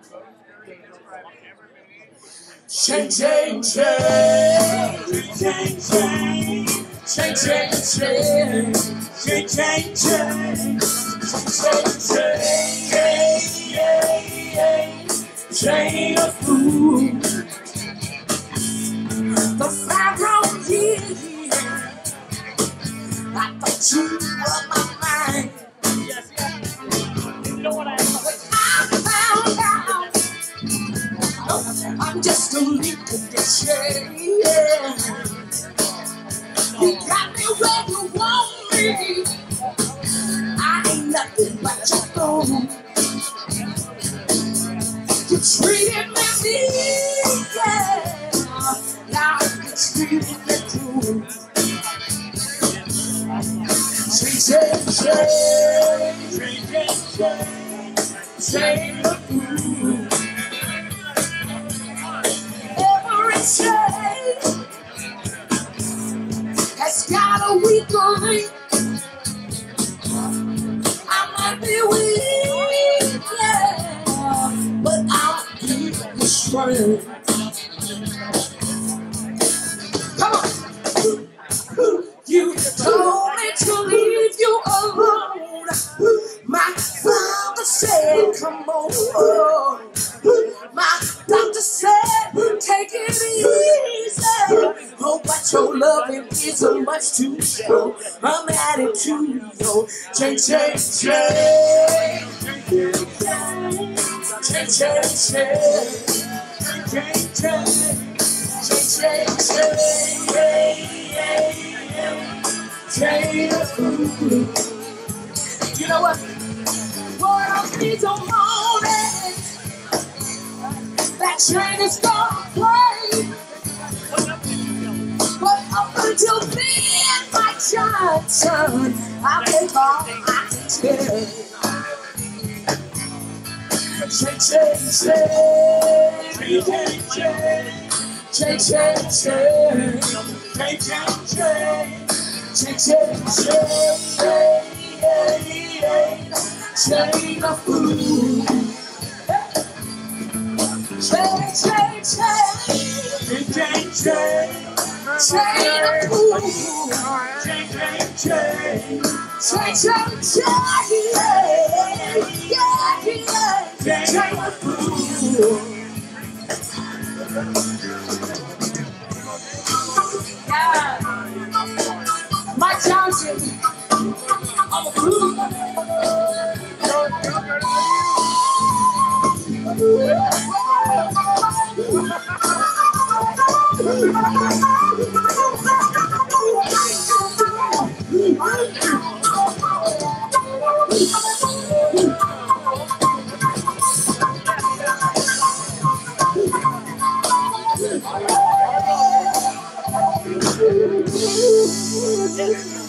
Change, change, change, change, change, change, change, change, change of food. The 5 wrong years, I thought you were my mind. Yes, yes. You know what I found out. I'm just a little shade. You got me where you want me. I ain't nothing but your phone. You treated me mean, yeah. Now you treated me cool. Change, change, change, change, change the food. Has got a weak link. I might be weak, yeah, but I'll keep the strength. Come on. You told me to leave you alone. My father said, come on. My doctor said, take it easy. Oh, but your loving isn't much too slow. I'm adding to your change, change, change, change, change, change, change, change. You know what? World needs a moment. That train is gonna play. But up until then, my Johnson, I'll take all I can take. Change, change, change, change, change, change, change, change the food. Change, change, change, change, change, change the food. Change, change, change, change, change, change the food. Mike Johnson on the food. Yes.